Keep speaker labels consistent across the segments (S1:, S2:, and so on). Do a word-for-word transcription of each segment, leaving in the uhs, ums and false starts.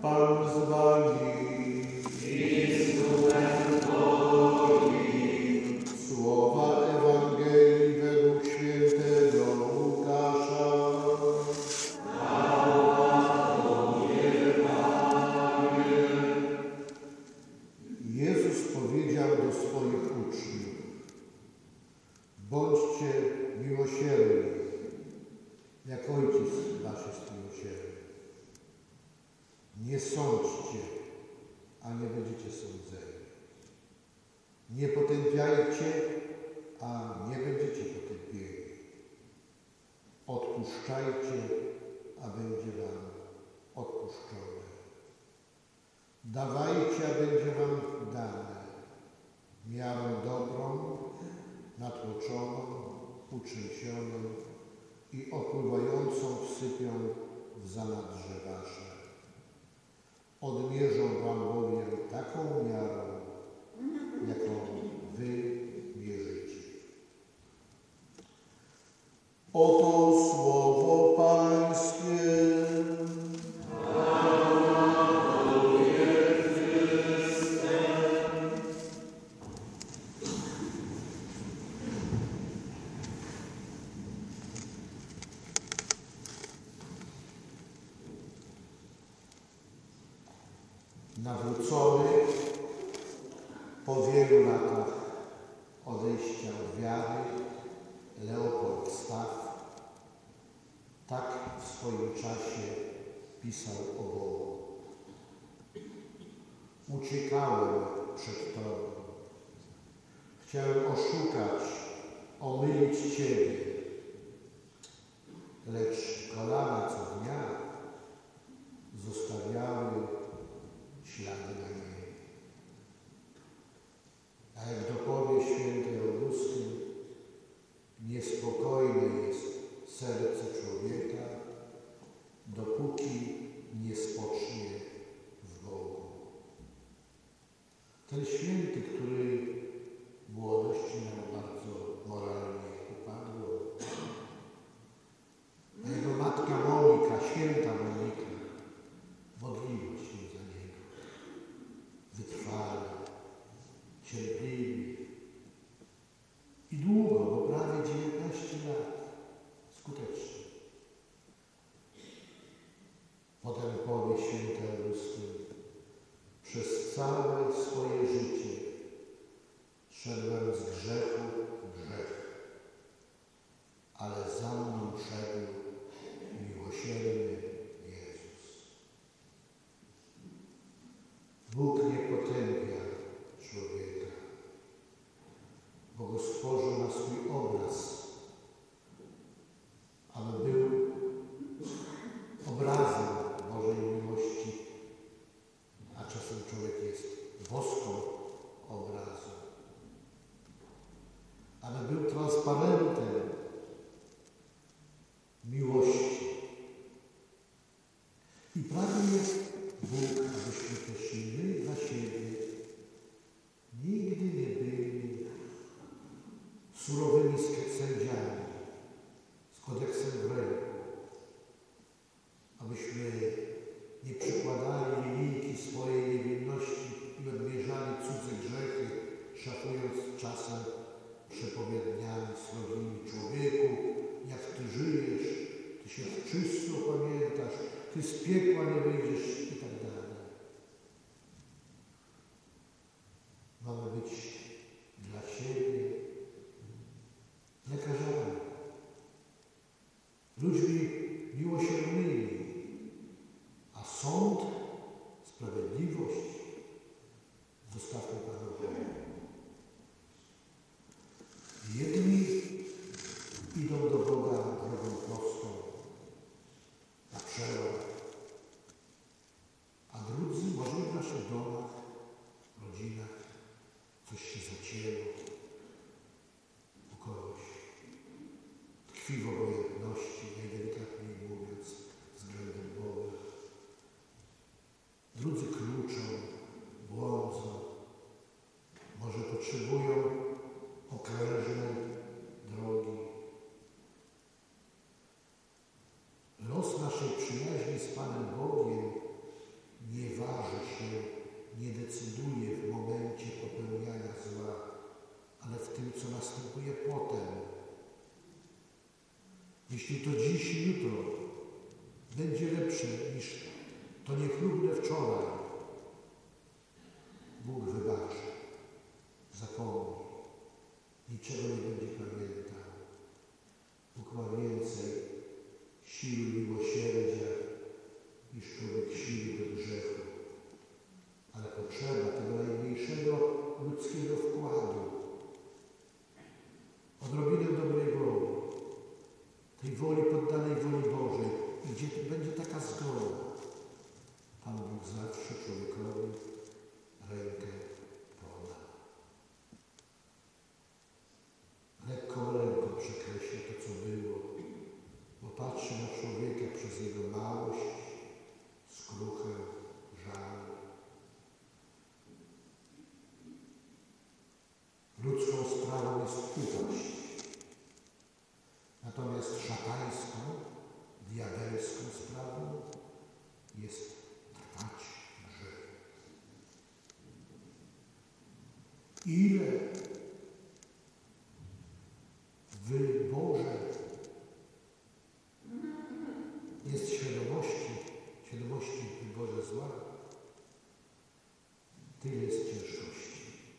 S1: Pan z wami. Słowa Ewangelii według świętego Łukasza. Jezus powiedział do swoich uczniów: bądźcie miłosierni, jak Ojciec wasz jest miłosierny. Nie sądźcie, a nie będziecie sądzeni. Nie potępiajcie, a nie będziecie potępieni. Odpuszczajcie, a będzie wam odpuszczone. Dawajcie, a będzie wam dane. Miarą dobrą, natłoczoną, utrzęsioną i opływającą wsypią w zanadrze wasze. Odmierzą wam bowiem taką miarą, jaką wy mierzycie. Oto słowo Pańskie. Nawrócony po wielu latach odejścia od wiary Leopold Staff tak w swoim czasie pisał o Bogu. Uciekałem przed Tobą. Chciałem oszukać, omylić Ciebie, lecz kolana co dnia zostawiały ślady na niej. A jak dopowie święty Augustyn, niespokojne jest serce człowieka, dopóki nie spocznie w Bogu. Ten święty, który w młodości miał bardzo moralnie upadło, a jego matka Monika, święta Monika, modliła się za niego. Wytrwale, cierpliwie i długo, bo prawie dziewiętnaście lat, skutecznie. Potem powie święty Augustyn: przez całe swoje życie szedłem z grzechu w grzech, ale za mną szedł miłosierny Jezus. Bóg nie potępia człowieka, bo go stworzył na swój obraz, aby był obrazem Bożej miłości, a czasem człowiek jest boską obrazu. Aby był transparentem miłości. I prawie jest Bóg, abyśmy też i my dla siebie nigdy nie byli surowymi sędziami z kodeksem w ręku, abyśmy nie przykładali linijki swojej niewinności i odmierzali cudze grzechy, szafując czasem przepowiedniami słownymi: człowieku, jak ty żyjesz, ty się czysto pamiętasz, ty z piekła nie wyjdziesz i tak dalej. Mamy być dla siebie lekarzami, ludźmi miłosiernymi, a sąd, sprawiedliwość zostawmy Panu Bogu. Jedni idą do Boga drogą prostą, na przełom, a drudzy może w naszych domach, rodzinach coś się zacięło, u kogoś tkwi w obojętności, najdelikatniej mówiąc, względem Boga. Drudzy kluczą, błądzą, może potrzebują okrężnej drogi. Los naszej przyjaźni z Panem Bogiem nie to niechlubne wczoraj Bóg wybaczy, zapomni, niczego nie będzie pamiętał. Bóg ma więcej siły miłosierdzia niż człowiek siły do grzechu. Ale potrzeba tego najmniejszego ludzkiego wkładu, odrobinę dobrej woli, tej woli poddanej woli Bożej, i gdzie będzie taka zgoda, Pan Bóg zawsze człowiekowi rękę poda. Lekką ręką przekreśla to, co było, bo patrzy na człowieka przez jego małość, skruchę, żal. Ludzką sprawą jest upaść, natomiast szatańską, diabelską sprawą jest trwać w grzechu. Ile w wyborze jest świadomości, świadomości w wyborze zła, tyle jest ciężkości.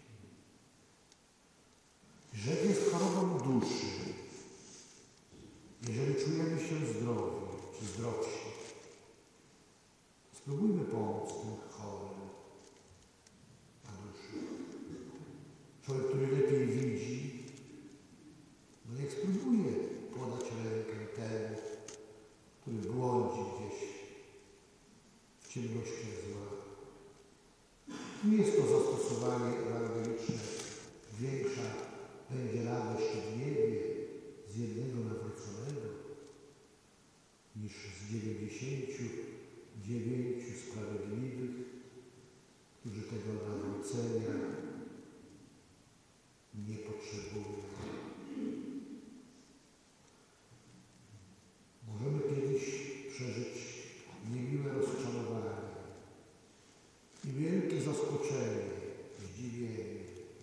S1: Grzech jest chorobą duszy. Jeżeli czujemy się zdrowi czy zdrowsi, spróbujmy pomóc tym chorym na duszy. Człowiek, który lepiej widzi, no niech spróbuje podać rękę temu, który błądzi gdzieś w ciemnościach zła. Nie jest to zastosowanie ewangeliczne. Większa będzie radość w niebie z jednego nawróconego niż z dziewięćdziesięciu dziewięciu sprawiedliwych, którzy tego nawrócenia nie potrzebują. Możemy kiedyś przeżyć niemiłe rozczarowanie i wielkie zaskoczenie, zdziwienie,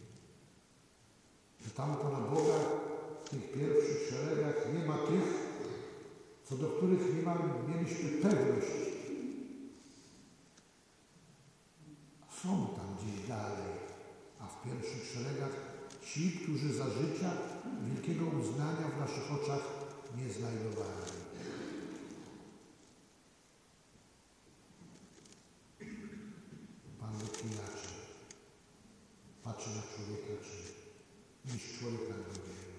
S1: że tam Pana Boga w tych pierwszych szeregach nie ma tych, co do których nie mamy, mieliśmy pewność. Są tam gdzieś dalej, a w pierwszych szeregach ci, którzy za życia wielkiego uznania w naszych oczach nie znajdowali. Pan Bóg inaczej patrzy na człowieka, czy niż człowieka drugiego.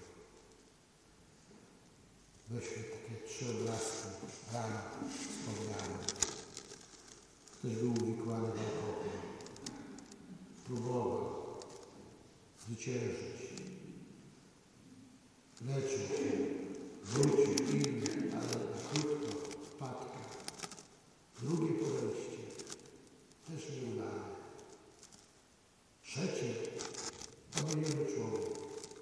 S1: Weźmy takie trzy obrazki rana wspomniane. Ktoś był uwikłany w alkohol. Próbował zwyciężyć. Leczył się. Wrócił inny, ale na krótko wpadka. Drugie podejście. Też nieudane. Trzecie. Pomyliony człowiek.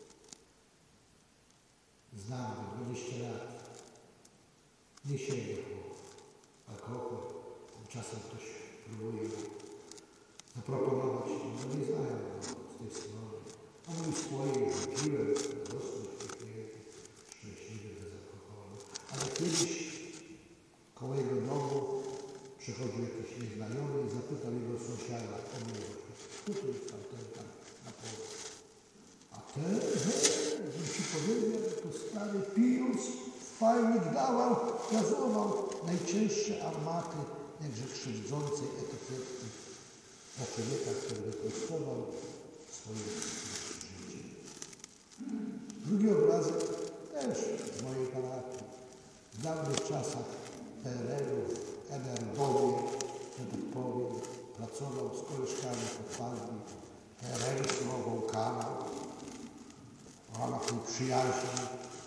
S1: Znam go dwadzieścia lat. Nie sięga po alkohol. Czasem ktoś próbuje zaproponować, no nie znają go z tej strony. A mój swoje wróciłem, dorosły, uśmiechnięty, szczęśliwy bez alkoholu. Ale kiedyś koło jego domu przychodził jakiś nieznajomy i zapytał jego sąsiada o mnie, kto to jest tamten tam na polu. A ten, że ci powiedział, to stary pijąc, fajnik dawał, gazował najczęstsze armaty, jakże krzywdzącej etykietki dla człowieka, który wyprostował swoje życie. Drugi obrazek też z mojej parafii. W dawnych czasach P R L-u, N R W-ie, że tak powiem, pracował z koleżkami podpadli, P R L słował kanał, w ramach tej przyjaźni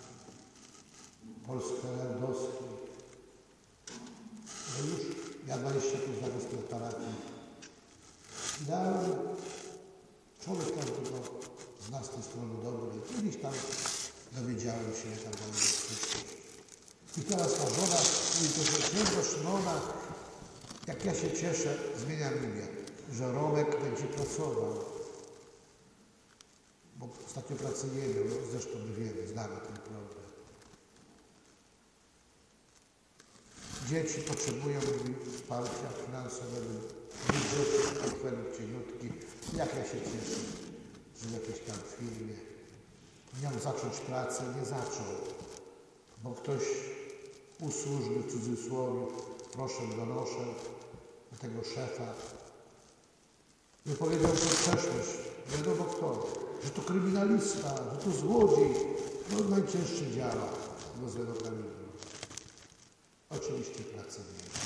S1: polsko-lerdowskiej. No już ja dwadzieścia pięć lat z tej parafii. Idealny człowiek każdego z nas z tej strony dobry. Kiedyś tam dowiedziałem się, jak tam będzie wszystko. I teraz ta żona mówi, to że Szymona, jak ja się cieszę, zmieniam imię, że Romek będzie pracował. Bo ostatnio pracy nie miał, no zresztą my wiemy, znamy ten problem. Dzieci potrzebują wsparcia finansowego, budżetu, portfelu cieniutki. Jak ja się cieszę, że w jakiejś tam firmie miał zacząć pracę, nie zaczął, bo ktoś u służby, w cudzysłowie, proszę, donoszę do tego szefa, wypowiedział to przeszłość, wiadomo kto, że to kryminalista, że to złodziej, no najcięższy działa do złego kalibru. Oczywiście pracy nie ma.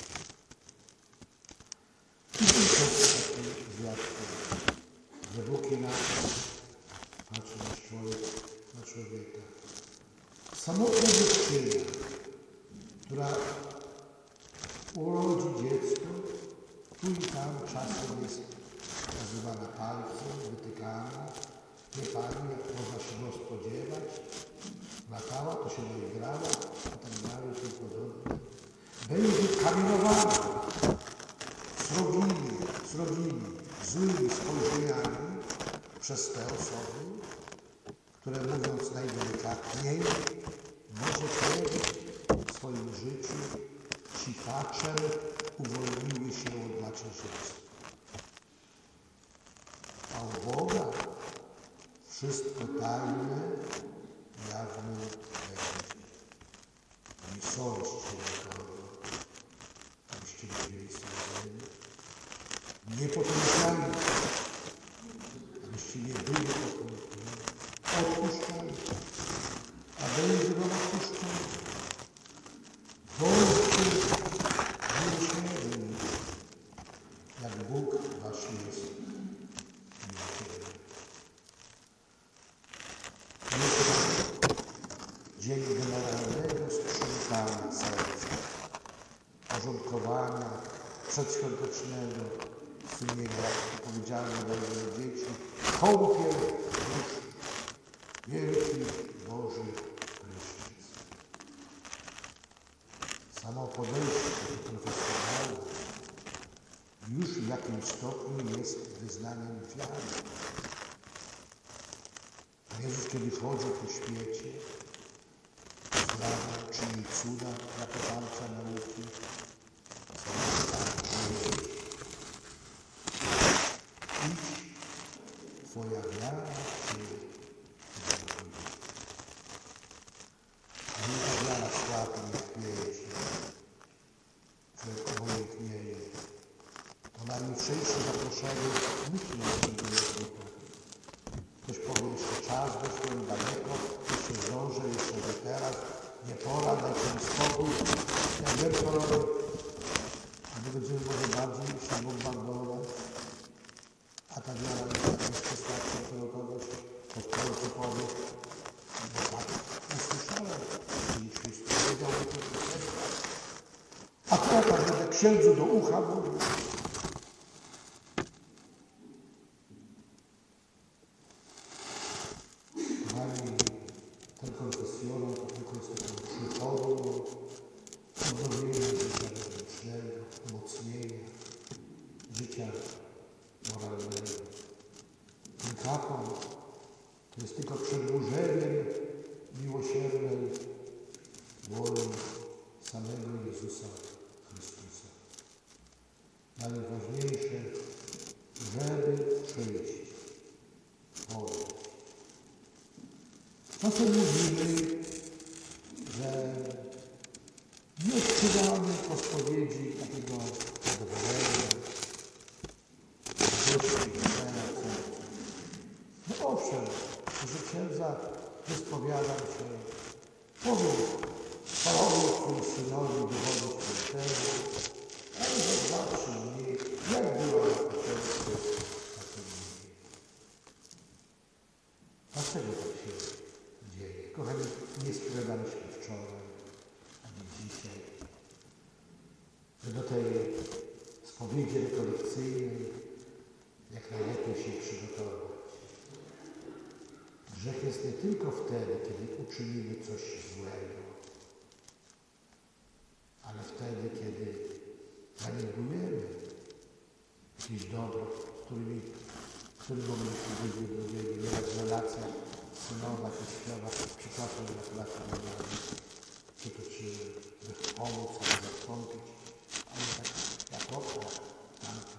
S1: I to jest taki zwiastun, że Bóg inaczej patrzy na człowiek, na człowieka. Samotna dziewczyna, która urodzi dziecko, tu i tam czasem jest nazywana palcem, wytykana. Nie pani, jak można się go spodziewać. Latała, to się doigrała, a tak dalej, i podobnie. Będzie kamienowana srogimi, srogimi, złymi spojrzeniami przez te osoby, które mówiąc najdelikatniej, może kiedyś w swoim życiu cichaczem uwolniły się od macierzyństwa. A u Boga wszystko tajne, jawne będzie. Nie sądźcie nikogo, abyście nie byli sądzeni. Nie potępiajcie, abyście nie byli potępieni. Odpuszczajcie, a będzie wam odpuszczone. Bądźcie miłosierni, jak Bóg wasz jest miłosierny. Dzień generalnego sprzątania serca, porządkowania przedświątecznego, sumienia, jak powiedziałem do dzieci, kąpiel duszy, wielki Boży prysznic. Samo podejście do profesjonalne już w jakimś stopniu jest wyznaniem wiary. A Jezus, kiedy chodzi po świecie, zdrawia, czyni cuda dla poparcia nauki, idź, twoja wiara cię uratuje. A nie ta wiara słabnie w pięcie, że obojętnieje. To najmniejsze zaproszenie nikt nie otrzymuje tylko. Ktoś powie jeszcze czas, wyszłem daleko, jeszcze zdążę, jeszcze nie teraz, nie pora, dajcie mi spokój, ja wiem co robię. A my będziemy może bardziej się bombardować, a ta wiara jest przesławcza tego kogoś, to w końcu powie, bo tak usłyszałem, czyli Chrystus powiedział mi to wszystko. A teraz będę księdzu do ucha mówił. Ten konfesjonał to tylko jest taką przychodnią odnowienia życia wewnętrznego, umocnienia życia moralnego. Ten kapłan to jest tylko przedłużeniem miłosiernej woli samego Jezusa Chrystusa. Najważniejsze, żeby przyjść, podejść. Czasem mówimy, że nie odczuwamy po spowiedzi takiego zadowolenia, radości, serca. No owszem, że księdza wyspowiadam się, powiem Panu swojemu synowi dowodu świętego, ale zobaczy mnie, jak była na początku, takim nie. Dlaczego tak się dzieje? Kochani, nie sprzedaliśmy wczoraj, ani dzisiaj, że do tej spowiedzi rekolekcyjnej jak najlepiej się przygotować. Grzech jest nie tylko wtedy, kiedy uczynimy coś złego, ale wtedy, kiedy zaniedbujemy jakieś dobro, z którymi, którym mogliśmy być wybudzeni. Nieraz relacja synowa, teściowa, przepraszam, gratulacje na przytoczyłem, by pomóc, aby zastąpić, ale tak jak okra, tamto.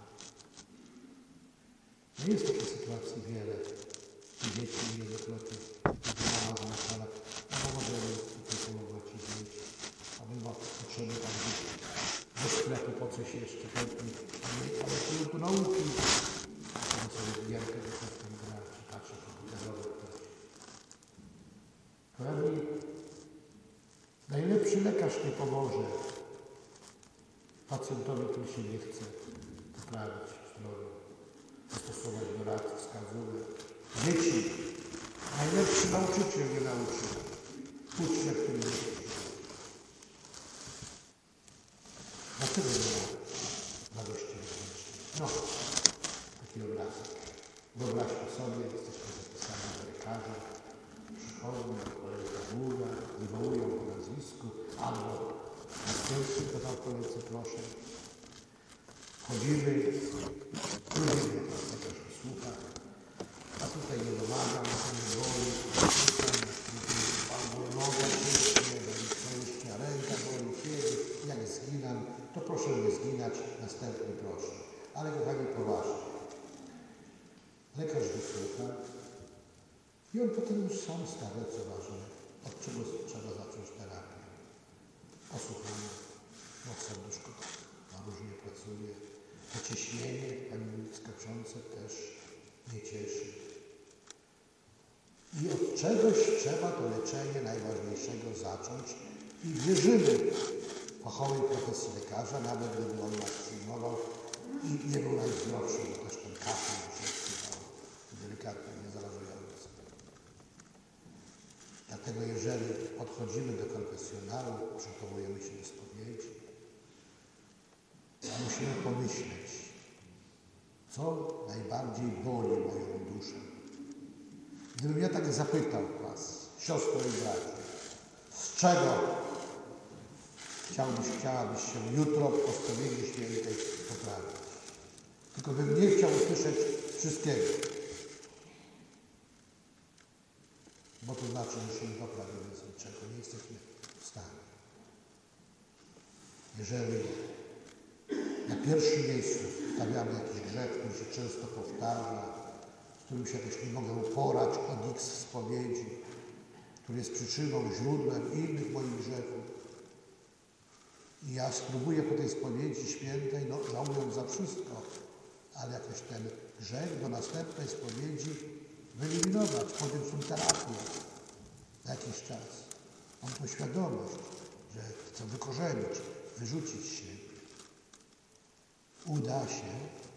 S1: No jest takiej sytuacji wiele. Dzieci niejednokrotnie, gdy mama zamykana, no możemy tutaj pomogła ci dzieci, aby ma potrzeby tam gdzieś do sklepu po coś jeszcze chętnie, ale tu tu nauki, a sobie gierkę do tym gra, czy patrzy komputerowe ktoś. Kochani, najlepszy lekarz nie pomoże pacjentowi, który się nie chce poprawić zdrowia, zastosować do rad, wskazówek. Dzieci, najlepszy nauczyciel nie nauczy ucznia, który nie chce. Dlaczego nie ma radości wewnętrznej? No, taki obrazek. Wyobraźmy sobie, jesteśmy zapisani do lekarza, przychodzą, kolega długa, wywołują po nazwisku, albo następcy, to tam koledzy proszę. Chodzimy, lubimy, jak lekarz słucha, a tutaj nie domagam, nie boli, albo noga ciężkie, ciężka ręka boli, kiedy, jak zginam, to proszę nie zginać, następny proszę. Ale kochani, poważnie. Lekarz wysłucha i on potem już sam stawia, co ważne, od czego trzeba zacząć terapię. Posłuchamy, no serduszko ma różnie pracuje. To ciśnienie, pani skaczące, też nie cieszy. I od czegoś trzeba to leczenie najważniejszego zacząć i wierzymy fachowej profesji lekarza, nawet gdyby on nas przyjmował i nie był najzdrowszy, bo też ten kaszel wszystko delikatnie nie zarażający. Dlatego jeżeli odchodzimy do konfesjonału, przygotowujemy się do spowiedzi, musimy pomyśleć, co najbardziej boli moją duszę. Gdybym ja tak zapytał was, siostro i bracie, z czego chciałbyś, chciałabyś się jutro po spowiedzi świętej poprawić? Tylko bym nie chciał usłyszeć wszystkiego. Bo to znaczy, że się nie poprawimy z niczego, nie jesteśmy w stanie. Jeżeli na pierwszym miejscu stawiamy jakiś grzech, który się często powtarza, z którym się jakoś nie mogę uporać od X spowiedzi, który jest przyczyną, źródłem innych moich grzechów. I ja spróbuję po tej spowiedzi świętej, no żałując za wszystko, ale jakoś ten grzech do następnej spowiedzi wyeliminować, podjąć tą terapię na jakiś czas. Mam tą świadomość, że chcę wykorzenić, wyrzucić się. Uda się,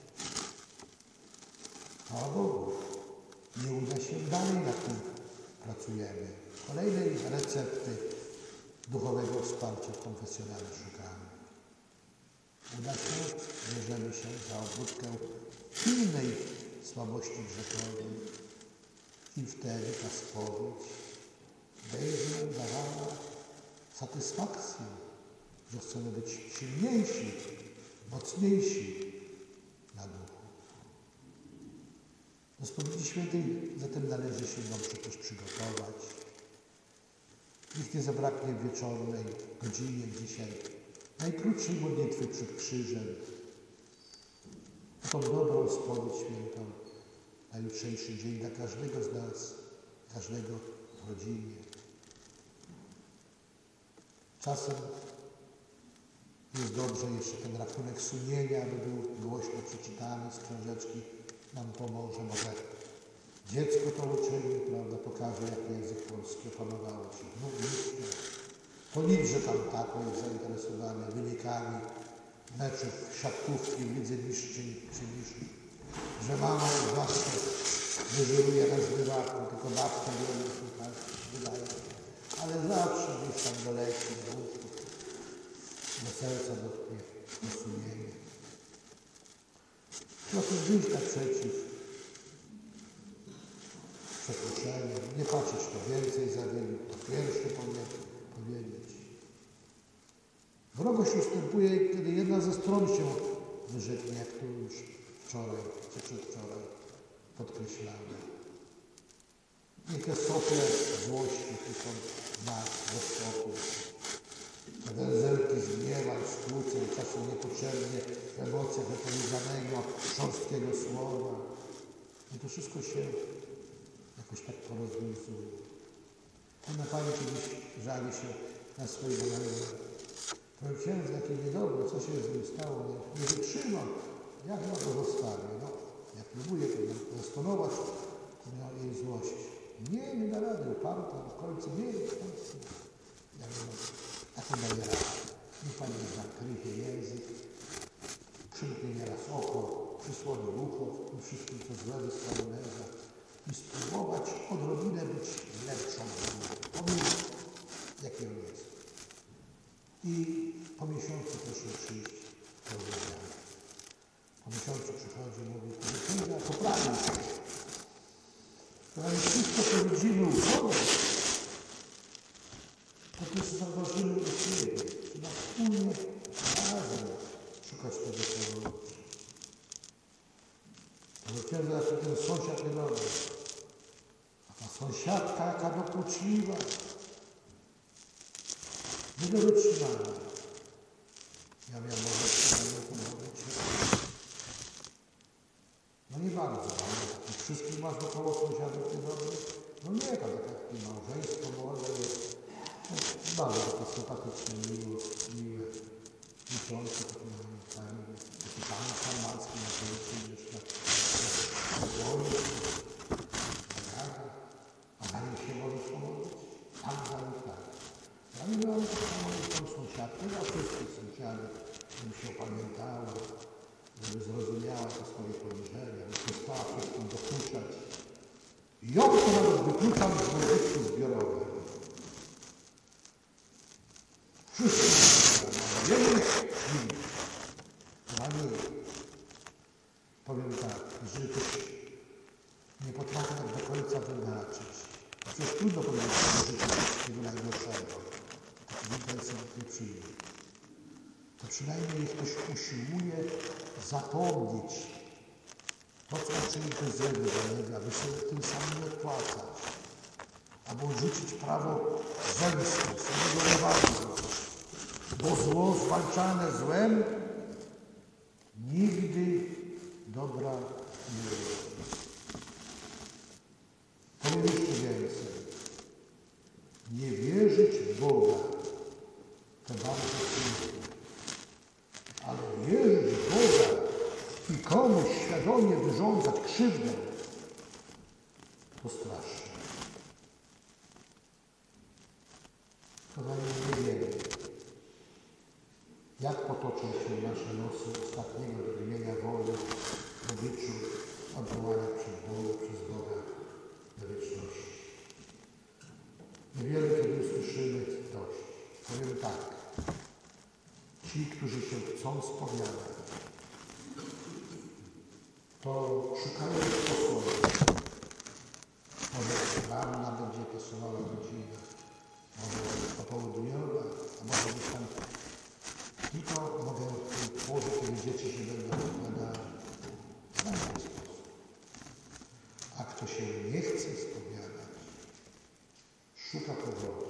S1: chwała Bogu. Nie uda się, dalej nad tym pracujemy. Kolejnej recepty duchowego wsparcia w konfesjonale szukamy. Uda się, bierzemy się za obróbkę innej słabości grzechowej i wtedy ta spowiedź będzie nam dawała satysfakcję, że chcemy być silniejsi, mocniejsi na duchu. Do spowiedzi świętej zatem należy się dobrze też przygotować. Niech nie zabraknie wieczornej godzinie dzisiaj najkrótszej modlitwy przed krzyżem. Tą dobrą spowiedź świętą na jutrzejszy dzień dla każdego z nas, każdego w rodzinie. Czasem jest dobrze jeszcze ten rachunek sumienia, aby był głośno przeczytany z książeczki, nam pomoże. Może dziecko to uczyni, prawda, pokaże, jak język polski opanowało się. No myślę, to nic, że tam tato jest zainteresowany wynikami meczów siatkówki w lidze mistrzyń czy mistrzów, że mama zawsze wyżyruje na zbywaku, tylko babcia wiele słucha, wydaje. Ale zawsze gdzieś tam doleci do uszu, do serca dotknie, do sumienia. Trzeba też wyjść naprzeciw przekroczeniu, nie patrzeć, kto więcej zawielił, kto pierwszy powinien powiedzieć. Wrogość ustępuje, kiedy jedna ze stron się wyrzeknie, jak to już wczoraj czy przedwczoraj podkreślamy. Niech te sople złości tylko nas do spokój. te węzełki zgniewań, skłóceń, czasem niepotrzebnie w emocjach wypowiedzianego, szorstkiego słowa. I to wszystko się jakoś tak porozwiązuje. Pewna pani kiedyś żali się na swojego męża. Powiem księdza, jakie niedobre, co się z nim stało, nie, nie wytrzymam. Jak ja go zostawię? No, ja próbuję to zastonować, to miał jej złość. Nie, nie da rady, uparta, w końcu nie jest w końcu. Ja mówię, a to daje radę. Niech pani zakryje język, przymknie nieraz oko, przysłoni ucho w tym wszystkim, co złe ze strony męża i spróbować odrobinę być lepszą, pomimo jaki on jest. I po miesiącu proszę przyjść do rozwiązania. Po miesiącu przychodzi i mówi, że księdza poprawił się. Ale wszystko, co widzimy u kogoś, to też zauważymy u siebie. Trzeba wspólnie razem szukać tego, co robić. Ale księdza, że ten sąsiad nie robi. A ta sąsiadka, jaka dokuczliwa. Nie do wytrzymania. Ja miałem może przynajmniej pomogę Cię. No nie bardzo, ale wszystkich masz wokoło sąsiadów nie dobrych? No nie, to tak jak takie małżeństwo młode jest. No, bardzo takie sympatyczne, miłe, miłe. Miesiące, takie mamy fajne. Taki pan farmacki na końcu jeszcze. Złoży, a zanim się możesz pomodlić? Tak, zanim tak. Ja nie miałem tak samo jak tą sąsiadkę, ja wszystkich sąsiadów, żeby się opamiętała, żeby zrozumiała te swoje poniżenia, żeby przestała wszystkim dokuczać. I ją to nawet wykluczam z modlitwy zbiorowej. Wszystko jeden dni. Dla niej. Powiem tak, jeżeli ktoś nie potrafi tak do końca wybaczyć, przecież trudno powiedzieć do życia wszystkiego najgorszego. Taki intencjonalnie nie przyjdzie. To przynajmniej niech ktoś usiłuje zapomnieć to, co uczynił ktoś złego dla niego, aby sobie tym samym nie odpłacać. Albo odrzucić prawo zemsty, samego rewanżu. Bo zło zwalczane złem nigdy dobra nie jest. Powiem jeszcze więcej. Nie wierzyć w Boga to bardzo trudno. Ale wierzyć w Boga i komuś świadomie wyrządzać krzywdę to straszne. Kochani, nie wiemy, jak potoczą się nasze losy ostatniego wymienia woli w obliczu odwołania przez Boga, przez Boga do wieczności. Niewiele kiedy usłyszymy dość. Powiem tak. Ci, którzy się chcą spowiadać, to szukają sposobu. Może wanna będzie pasowała rodzina, może popołudniowa, a może być tam tylko mogę położyć, kiedy dzieci się będą składały. Znajdę sposób. A kto się nie chce spowiadać, szuka powodu.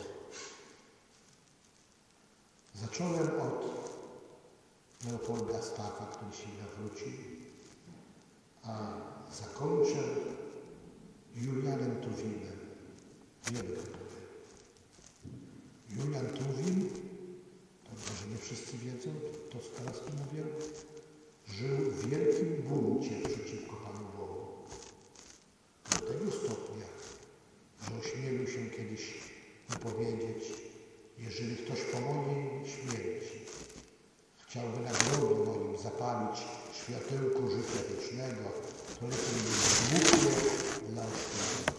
S1: Zacząłem od Leopolda Staffa, który się nawrócił, a zakończę Julianem Tuwimem. Wiemy tego. Julian Tuwim, to może nie wszyscy wiedzą, to z teraz mówię, żył w wielkim buncie przeciwko Panu Bogu. Do tego stopnia, że ośmielił się kiedyś mu powiedzieć, jeżeli ktoś po mojej śmierci chciałby na grobie moim zapalić światełko życia wiecznego, to lepiej nie zmówię dla oszczędności.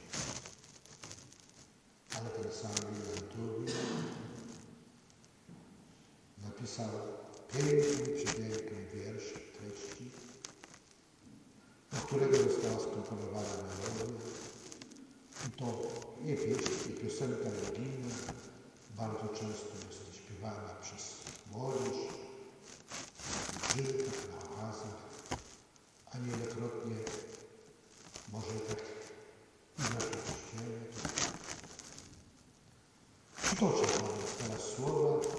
S1: Ale ten sam Julian Tuwim napisał piękny, przepiękny wiersz treści, do którego została skomponowana melodia. I to nie pieśń, nie piosenka religijna, bardzo często jest śpiewana przez młodzież, w żydkach, na oazach, a niejednokrotnie może tak i w naszym kościele. Przytoczę teraz słowa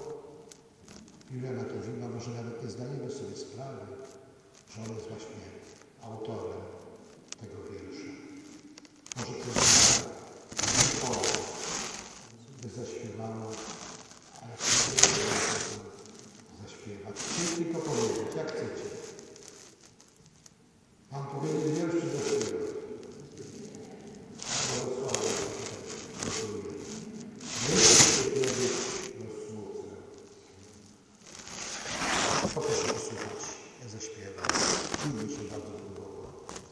S1: nie zdajemy sobie sprawy, że on jest właśnie autorem tego wiersza. Może to jest pole, by zaśpiewało, ale chcę zaśpiewać. Chcę tylko powiedzieć, jak chcecie. Mam powiedzieć wiersz czy zaśpiewać? Błogosławię. Jeszcze się kiedyś rozsmucę. Proszę posłuchać, ja zaśpiewam. Lubię się bardzo długo.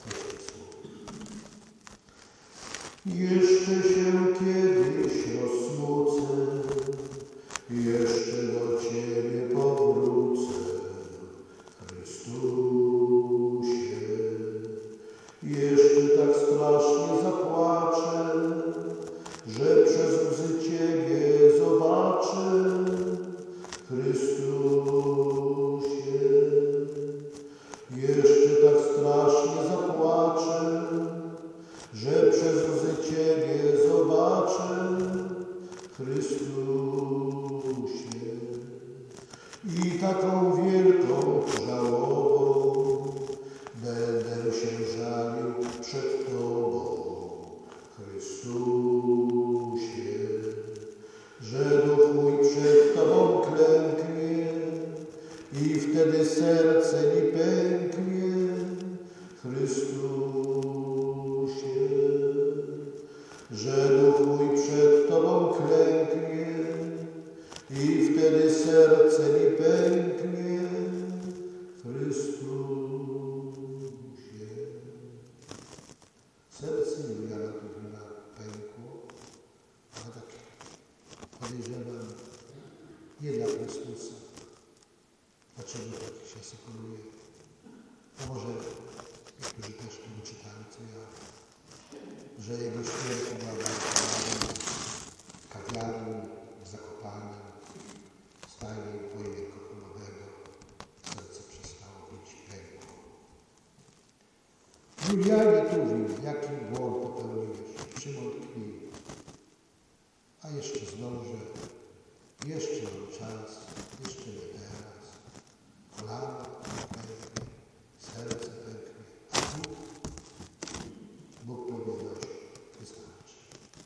S1: Jeszcze się kiedyś rozsmucę, jeszcze do Ciebie powrócę, Chrystusie. Jeszcze tak strasznie zapłaczę, że przez łzy Ciebie zobaczę, Chrystusie. Jeszcze tak strasznie zapłaczę, że przez łzy Ciebie zobaczę, Chrystusie. I taką wielką żałobą będę się żalił przed Tobą, Chrystusie, że duch mój przed Tobą klęknie i wtedy serce mi pęknie, Chrystusie, że duch mój przed Tobą klęknie i wtedy serce mi pęknie, Chrystusie. Serce Juliana Tuwima pękło, ale tak podejrzewam nie dla Chrystusa. Dlaczego tak się asekuruje? A może niektórzy też tego czytali, co ja, że jego śmierć była bardzo w kawiarni, w Zakopanem, w stajni wojny kochonowego. Serce przestało bić, pękło. Julianie Tuwim, jaki błąd popełniłeś? Czym on tkwi? A jeszcze zdążę, jeszcze mam czas, jeszcze nie teraz. Kolana pęknie, serce pęknie, a Bóg, Bóg powiedział, wystarczy.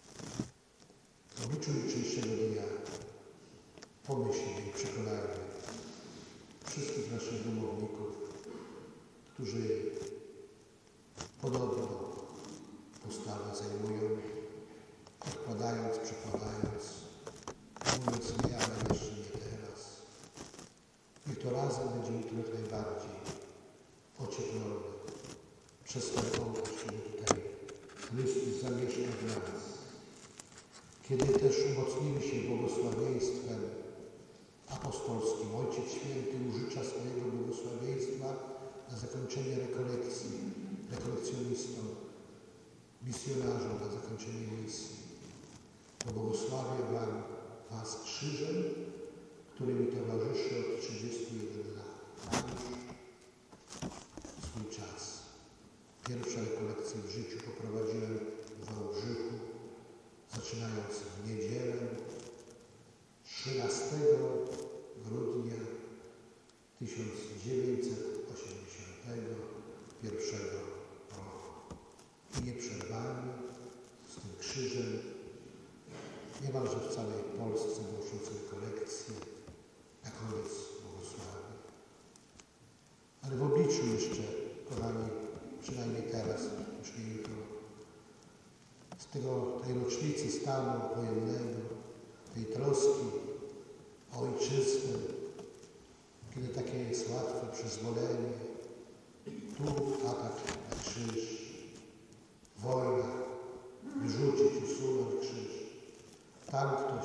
S1: W obliczu jutrzejszego dnia pomyślmy i przekonajmy wszystkich naszych domowników, którzy podobną postawę zajmują, odkładając, przekładając, mówiąc nie, ale jeszcze nie teraz. Niech to razem będzie jutro jak najbardziej ocieplone przez ten ołtarz, który tutaj Chrystus zamieszka w nas. Kiedy też umocnimy się błogosławieństwem apostolskim, Ojciec Święty użycza swojego błogosławieństwa na zakończenie rekolekcji, rekolekcjonistom, misjonarzom na zakończenie misji. Błogosławię Wam Was krzyżem, który mi towarzyszy od trzydziestu jeden lat. Mam już swój czas. Pierwsze rekolekcje w życiu poprowadziłem w Wałbrzychu, zaczynając w niedzielę trzynastego grudnia tysiąc dziewięćset osiemdziesiątego pierwszego roku. I nieprzerwanie z tym krzyżem niemalże w całej Polsce głosząc rekolekcje na koniec błogosławię. Ale w obliczu jeszcze, kochani, przynajmniej teraz, już nie jutro, z tego, tej rocznicy stanu wojennego, tej troski o ojczyznę, kiedy takie jest łatwe przyzwolenie, tu atak na krzyż, wojna, wyrzucić, usunąć krzyż. Tam ktoś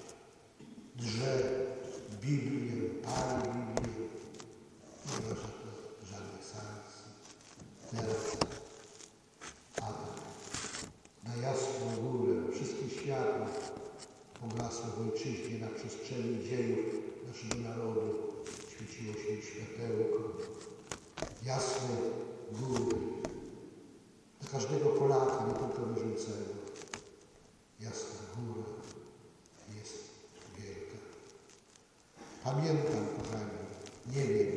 S1: drze Biblię, pali Biblię. Nie ma żadnych sankcji. Teraz atak na jasną górę, wszystkie światła pogasły w ojczyźnie, na przestrzeni dziejów naszego narodu świeciło się światełko. Jasne góry. Dla każdego Polaka, nie tylko wierzącego. Jasna góra jest wielka. Pamiętam, kochani, nie wiem,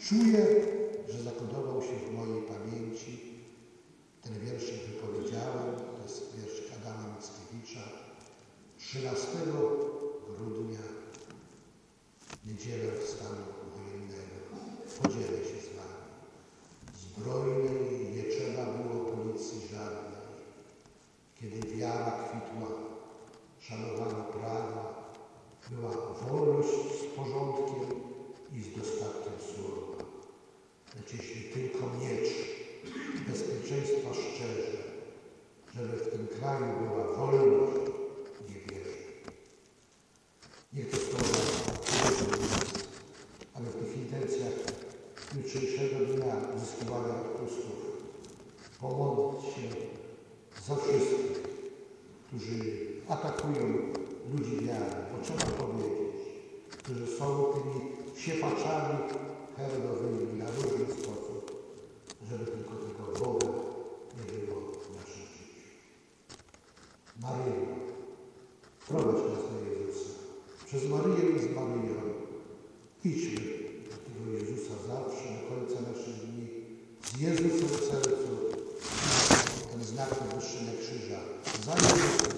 S1: Czuję, że zakodował się w mojej pamięci. Ten wierszyk wypowiedziałem, to jest wiersz Adama Mickiewicza. trzynastego grudnia, niedzielę stanu wojennego. Podzielę się z wami. Zbrojnej nie trzeba było policji żadnej. Kiedy wiara kwitła, szanowano prawa, była wolność z porządkiem i z dostatkiem słowa. Lecz jeśli tylko miecz bezpieczeństwa szczerze, żeby w tym kraju była wolność, nie wierzę. Niech to słowa ale w tych intencjach jutrzejszego dnia uzyskiwania odpustów pomodlić się za wszystkich, którzy atakują ludzi wiary, bo trzeba powiedzieć, którzy są tymi siepaczami herodowymi na różny sposób, żeby tylko tego Boga nie było w naszym życiu. Maryjo, prowadź nas do Jezusa. Przez Maryję i z Maryją idźmy do tego Jezusa zawsze, do końca naszych dni, z Jezusem w sercu, ten znak najwyższy na krzyża, za Jezusem.